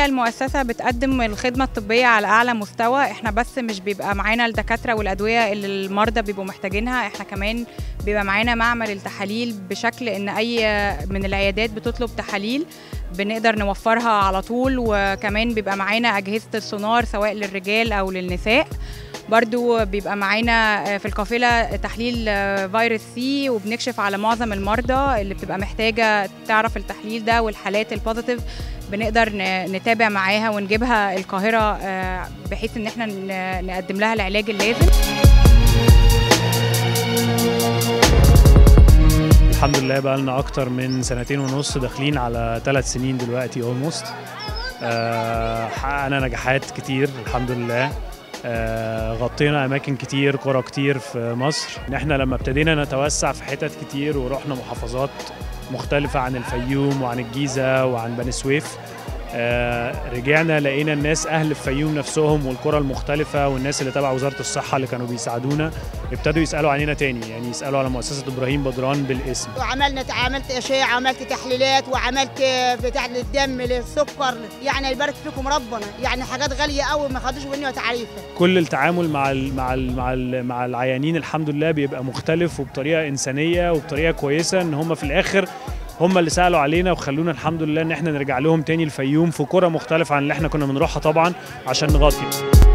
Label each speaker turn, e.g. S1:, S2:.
S1: الحقيقة المؤسسة بتقدم الخدمة الطبية على أعلى مستوى. احنا بس مش بيبقى معانا الدكاترة والأدوية اللي المرضى بيبقوا محتاجينها، احنا كمان بيبقى معانا معمل التحاليل بشكل ان أي من العيادات بتطلب تحاليل بنقدر نوفرها على طول، وكمان بيبقى معانا أجهزة السونار سواء للرجال أو للنساء. برضو بيبقى معانا في القافلة تحليل فيروس سي، وبنكشف على معظم المرضى اللي بتبقى محتاجة تعرف التحليل ده، والحالات البوزيتيف بنقدر نتابع معاها ونجيبها القاهرة بحيث ان احنا نقدم لها العلاج اللازم.
S2: الحمد لله بقى لنا اكتر من 2.5 داخلين على 3 سنين دلوقتي اولموست. حققنا نجاحات كتير الحمد لله. غطينا اماكن كتير، قرى كتير في مصر. احنا لما ابتدينا نتوسع في حتت كتير ورحنا محافظات مختلفة عن الفيوم وعن الجيزة وعن بني سويف، رجعنا لقينا الناس اهل الفيوم نفسهم والقرى المختلفه والناس اللي تبع وزاره الصحه اللي كانوا بيساعدونا ابتدوا يسالوا علينا تاني، يعني يسالوا على مؤسسه ابراهيم بدران بالاسم.
S3: عملت اشعه، عملت تحليلات، وعملت بتاع الدم للسكر، يعني يبارك فيكم ربنا، يعني حاجات غاليه قوي ما خدوش مني تعريفه.
S2: كل التعامل مع العيانين الحمد لله بيبقى مختلف وبطريقه انسانيه وبطريقه كويسه، ان هم في الاخر هم اللي سألوا علينا وخلونا الحمد لله ان احنا نرجع لهم تاني الفيوم في قرى مختلفة عن اللي احنا كنا بنروحها طبعا عشان نغطي.